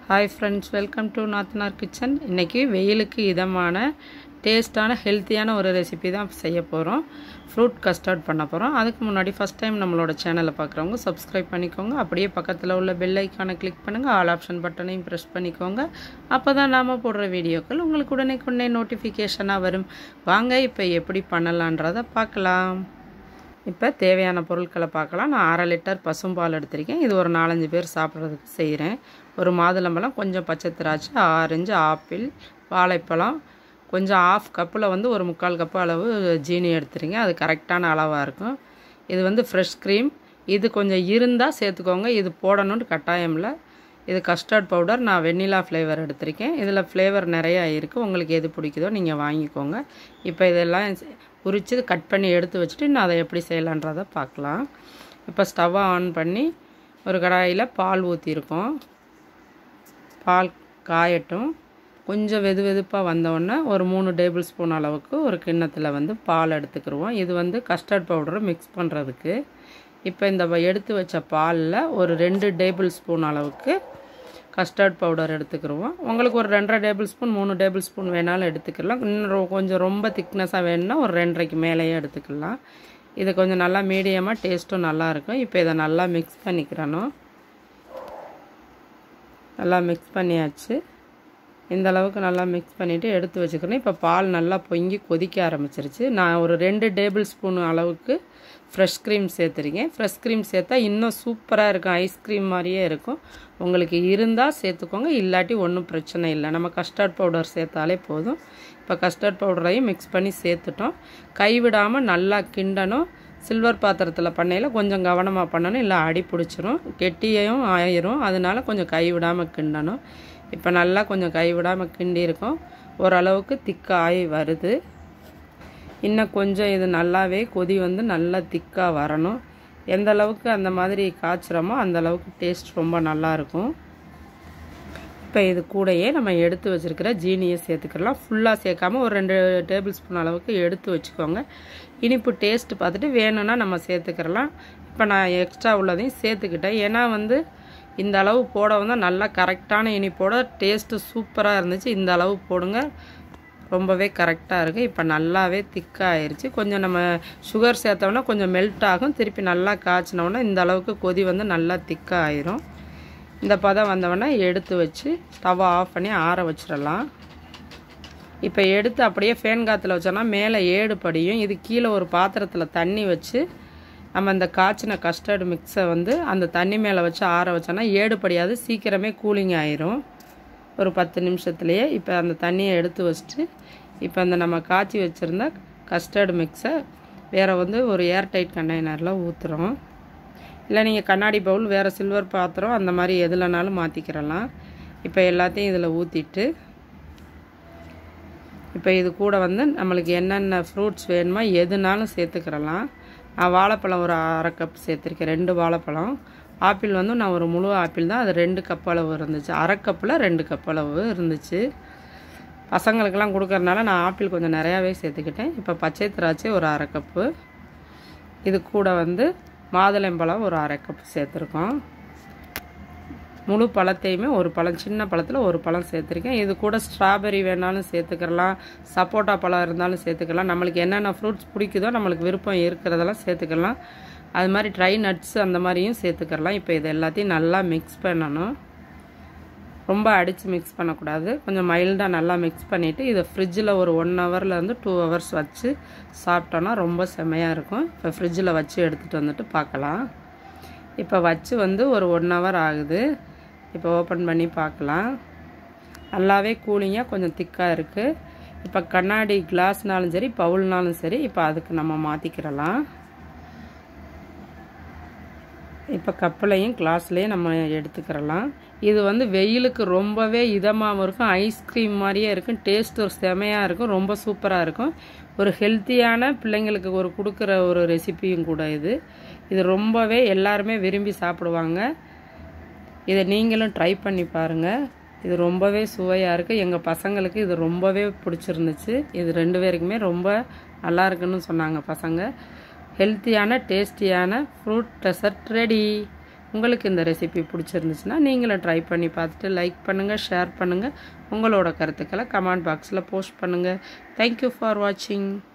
Hi friends, welcome to Nathanar Kitchen. இன்னைக்கு வெயிலுக்கு இதமான டேஸ்டான ஹெல்த்தியான ஒரு ரெசிபி தான் செய்ய போறோம். ஃப்ரூட் கஸ்டர்ட் பண்ண போறோம். அதுக்கு முன்னாடி ஃபர்ஸ்ட் டைம் நம்மளோட சேனலை பார்க்குறவங்க சப்ஸ்கிரைப் பண்ணிக்கோங்க. அப்படியே பக்கத்துல உள்ள பெல் ஐகானை கிளிக் பண்ணுங்க. ஆல் ஆப்ஷன் பட்டனையும் பிரஸ் பண்ணிக்கோங்க. அப்பதான் நாம போடுற வீடியோக்கள் உங்களுக்கு உடனே நோட்டிஃபிகேஷனா வரும். வாங்க இப்போ எப்படி பண்ணலாம்ன்றதை பார்க்கலாம். இப்போ தேவையான பொருட்களை பார்க்கலாம். நான் 1/2 லிட்டர் பசும்பால் எடுத்திருக்கேன். இது ஒரு 4-5 பேர் சாப்பிட்றதுக்கு செய்கிறேன். ஒரு மாதுளம்பழம், கொஞ்சம் பச்சை திராட்சை, ஆரஞ்சு, ஆப்பிள், வாழைப்பழம், கொஞ்சம் 1/2 கப்பில் ஒரு 3/4 கப்பு அளவு ஜீனி எடுத்துருங்க. அது கரெக்டான அளவாக இருக்கும். இது ஃப்ரெஷ் க்ரீம். இது கொஞ்சம் இருந்தால் சேர்த்துக்கோங்க. இது போடணும்னு கட்டாயம் இல்லை. இது கஸ்டர்ட் பவுடர். நான் வெண்ணிலா ஃப்ளேவர் எடுத்திருக்கேன். இதில் ஃப்ளேவர் நிறையா இருக்குது. உங்களுக்கு எது பிடிக்குதோ நீங்கள் வாங்கிக்கோங்க. இப்போ இதெல்லாம் உரித்து கட் பண்ணி எடுத்து வச்சுட்டு நான் அதை எப்படி செய்யலான்றதை பார்க்கலாம். இப்போ ஸ்டவ்வை ஆன் பண்ணி ஒரு கடாயில் பால் ஊற்றிருக்கோம். பால் காயட்டும். கொஞ்சம் வெதுப்பாக வந்தோடனே ஒரு 3 டேபிள் ஸ்பூன் அளவுக்கு ஒரு கிண்ணத்தில் பால் எடுத்துக்கிடுவோம். இது கஸ்டர்ட் பவுடரை மிக்ஸ் பண்ணுறதுக்கு. இப்போ இந்த எடுத்து வச்ச பாலில் ஒரு 2 டேபிள் ஸ்பூன் அளவுக்கு கஸ்டர்ட் பவுடர் எடுத்துக்கிடுவோம். உங்களுக்கு ஒரு 2.5 டேபிள் ஸ்பூன் 3 டேபிள் ஸ்பூன் வேணாலும் எடுத்துக்கலாம். இன்னும் கொஞ்சம் ரொம்ப திக்னஸாக வேணும்னா ஒரு 2.5க்கு மேலேயே எடுத்துக்கலாம். இது கொஞ்சம் நல்லா மீடியமாக டேஸ்ட்டும் நல்லாயிருக்கும். இப்போ இதை நல்லா மிக்ஸ் பண்ணிக்கிறணும். நல்லா மிக்ஸ் பண்ணியாச்சு. இந்த அளவுக்கு நல்லா மிக்ஸ் பண்ணிவிட்டு எடுத்து வச்சுக்கிறேன். இப்போ பால் நல்லா பொங்கி கொதிக்க ஆரம்பிச்சிருச்சு. நான் ஒரு 2 டேபிள் ஸ்பூன் அளவுக்கு ஃப்ரெஷ் க்ரீம் சேர்த்துருக்கேன். ஃப்ரெஷ் க்ரீம் சேர்த்தா இன்னும் சூப்பராக இருக்கும். ஐஸ்கிரீம் மாதிரியே இருக்கும். உங்களுக்கு இருந்தால் சேர்த்துக்கோங்க, இல்லாட்டி ஒன்றும் பிரச்சனை இல்லை. நம்ம கஸ்டர்ட் பவுடர் சேர்த்தாலே போதும். இப்போ கஸ்டர்ட் பவுடரையும் மிக்ஸ் பண்ணி சேர்த்துட்டோம். கைவிடாமல் நல்லா கிண்டணும். சில்வர் பாத்திரத்தில் பண்ணையில் கொஞ்சம் கவனமாக பண்ணணும், இல்லை அடி பிடிச்சிரும், கெட்டியும் ஆயிரும். அதனால கொஞ்சம் கைவிடாமல் கிண்டணும். இப்போ நல்லா கொஞ்சம் கைவிடாமல் கிண்டி இருக்கும். ஓரளவுக்கு திக்காகி வருது. இன்னும் கொஞ்சம் இது நல்லாவே கொதி நல்லா திக்காக வரணும். எந்த அளவுக்கு அந்த மாதிரி காய்ச்சுறோமோ அந்த அளவுக்கு டேஸ்ட் ரொம்ப நல்லாயிருக்கும். இப்போ இது கூடயே நம்ம எடுத்து வச்சுருக்கிற ஜீனியை சேர்த்துக்கலாம். ஃபுல்லாக சேர்க்காமல் ஒரு 2 டேபிள் ஸ்பூன் அளவுக்கு எடுத்து வச்சுக்கோங்க. இனிப்பு டேஸ்ட் பார்த்துட்டு வேணும்னா நம்ம சேர்த்துக்கிறலாம். இப்போ நான் எக்ஸ்ட்ரா உள்ளதையும் சேர்த்துக்கிட்டேன். ஏன்னா இந்த அளவு போட நல்லா கரெக்டான இனிப்போட டேஸ்ட்டு சூப்பராக இருந்துச்சு. இந்த அளவு போடுங்க, ரொம்பவே கரெக்டாக இருக்குது. இப்போ நல்லாவே திக்காக ஆயிடுச்சு. கொஞ்சம் நம்ம சுகர் சேர்த்தோம்னா கொஞ்சம் மெல்ட் ஆகும். திருப்பி நல்லா காய்ச்சினோன்னா இந்த அளவுக்கு கொதி நல்லா திக்காக ஆயிரும். இந்த பதம் வந்தவொடனே எடுத்து வச்சு ஸ்டவ் ஆஃப் பண்ணி ஆற வச்சிடலாம். இப்போ எடுத்து அப்படியே ஃபேன் காற்றுல வச்சோன்னா மேலே ஏடு படியும். இது கீழே ஒரு பாத்திரத்தில் தண்ணி வச்சு நம்ம இந்த காய்ச்சின கஸ்டர்டு மிக்ஸை அந்த தண்ணி மேலே வச்சு ஆற வச்சோன்னா ஏடு படியாது, சீக்கிரமே கூலிங் ஆயிரும் ஒரு 10 நிமிஷத்துலேயே. இப்போ அந்த தண்ணியை எடுத்து வச்சுட்டு இப்போ நம்ம காய்ச்சி வச்சுருந்த கஸ்டர்டு மிக்ஸை வேறு ஒரு ஏர்டைட் கண்டெய்னரில் ஊற்றுறோம். இல்லை நீங்கள் கண்ணாடி பவுல், வேறு சில்வர் பாத்திரம், அந்த மாதிரி எதுலனாலும் மாற்றிக்கிறலாம். இப்போ எல்லாத்தையும் இதில் ஊற்றிட்டு இப்போ இது கூட நம்மளுக்கு என்னென்ன ஃப்ரூட்ஸ் வேணுமோ எதுனாலும் சேர்த்துக்கிறலாம். நான் வாழைப்பழம் ஒரு 1/2 கப் சேர்த்துருக்கேன். 2 வாழைப்பழம். ஆப்பிள் நான் ஒரு முழு ஆப்பிள் தான். அது 2 கப் அளவு இருந்துச்சு. 1/2 கப்பில் 2 கப் அளவு இருந்துச்சு. பசங்களுக்கெல்லாம் கொடுக்கறதுனால நான் ஆப்பிள் கொஞ்சம் நிறையாவே சேர்த்துக்கிட்டேன். இப்போ பச்சை திராட்சை ஒரு 1/2 கப்பு. இது கூட மாதுளம்பழம் ஒரு 1/2 கப் சேர்த்துருக்கோம். முழு பழத்தையுமே ஒரு பழம், சின்ன பழத்தில் ஒரு பழம் சேர்த்துருக்கேன். இது கூட ஸ்ட்ராபெரி வேணாலும் சேர்த்துக்கலாம், சப்போட்டா பழம் இருந்தாலும் சேர்த்துக்கலாம். நம்மளுக்கு என்னென்ன ஃப்ரூட்ஸ் பிடிக்குதோ, நம்மளுக்கு விருப்பம் இருக்கிறதெல்லாம் சேர்த்துக்கலாம். அது மாதிரி ட்ரை நட்ஸ் அந்த மாதிரியும் சேர்த்துக்கலாம். இப்போ இது எல்லாத்தையும் நல்லா மிக்ஸ் பண்ணணும். ரொம்ப அடித்து மிக்ஸ் பண்ணக்கூடாது. கொஞ்சம் மைல்டாக நல்லா மிக்ஸ் பண்ணிவிட்டு இதை ஃப்ரிட்ஜில் ஒரு 1 ஹவர்லேருந்து 2 ஹவர்ஸ் வச்சு சாப்பிட்டோன்னா ரொம்ப செமையாக இருக்கும். இப்போ ஃப்ரிட்ஜில் வச்சு எடுத்துகிட்டு பார்க்கலாம். இப்போ வச்சு ஒரு 1 ஹவர் ஆகுது. இப்போ ஓப்பன் பண்ணி பார்க்கலாம். நல்லாவே கூலிங்காக கொஞ்சம் திக்காக இருக்குது. இப்போ கண்ணாடி கிளாஸ்னாலும் சரி, பவுல்னாலும் சரி, இப்போ அதுக்கு நம்ம மாற்றிக்கிறலாம். இப்போ கப்பிலையும் கிளாஸ்லேயும் நம்ம எடுத்துக்கிறலாம். இது வெயிலுக்கு ரொம்பவே இதமாகவும் இருக்கும். ஐஸ்கிரீம் மாதிரியே இருக்கும். டேஸ்ட் ஒரு செமையாக இருக்கும். ரொம்ப சூப்பராக இருக்கும். ஒரு ஹெல்த்தியான பிள்ளைங்களுக்கு கொடுக்குற ஒரு ரெசிபியும் கூட இது. இது ரொம்பவே எல்லாருமே விரும்பி சாப்பிடுவாங்க. இதை நீங்களும் ட்ரை பண்ணி பாருங்கள். இது ரொம்பவே சுவையாக இருக்குது. எங்கள் பசங்களுக்கு இது ரொம்பவே பிடிச்சிருந்துச்சு. இது 2 பேருக்குமே ரொம்ப நல்லா இருக்குன்னு சொன்னாங்க பசங்க. ஹெல்த்தியான டேஸ்டியான ஃப்ரூட் டெசர்ட் ரெடி. உங்களுக்கு இந்த ரெசிபி பிடிச்சிருந்துச்சுன்னா நீங்களும் ட்ரை பண்ணி பார்த்துட்டு லைக் பண்ணுங்கள், ஷேர் பண்ணுங்கள், உங்களோட கருத்துக்களை கமெண்ட் பாக்ஸில் போஸ்ட் பண்ணுங்கள். தேங்க்யூ ஃபார் வாட்சிங்.